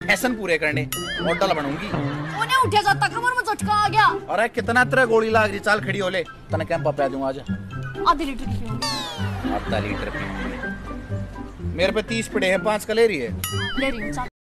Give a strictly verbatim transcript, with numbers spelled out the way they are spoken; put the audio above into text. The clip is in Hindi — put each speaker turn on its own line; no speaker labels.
ऐसन पूरे करने मॉडल बनूंगी।
उन्हें उठे जाता कमर में झटका आ गया।
अरे कितना तेरा गोली लाग रही, चाल खड़ी हो ले, तने कैंपा पे दूंगा आज।
आधे लीटर की पीऊंगी।
आधा लीटर पीऊंगी। मेरे पे तीस पड़े हैं, पांच का ले रही है।
ले रही हूँ।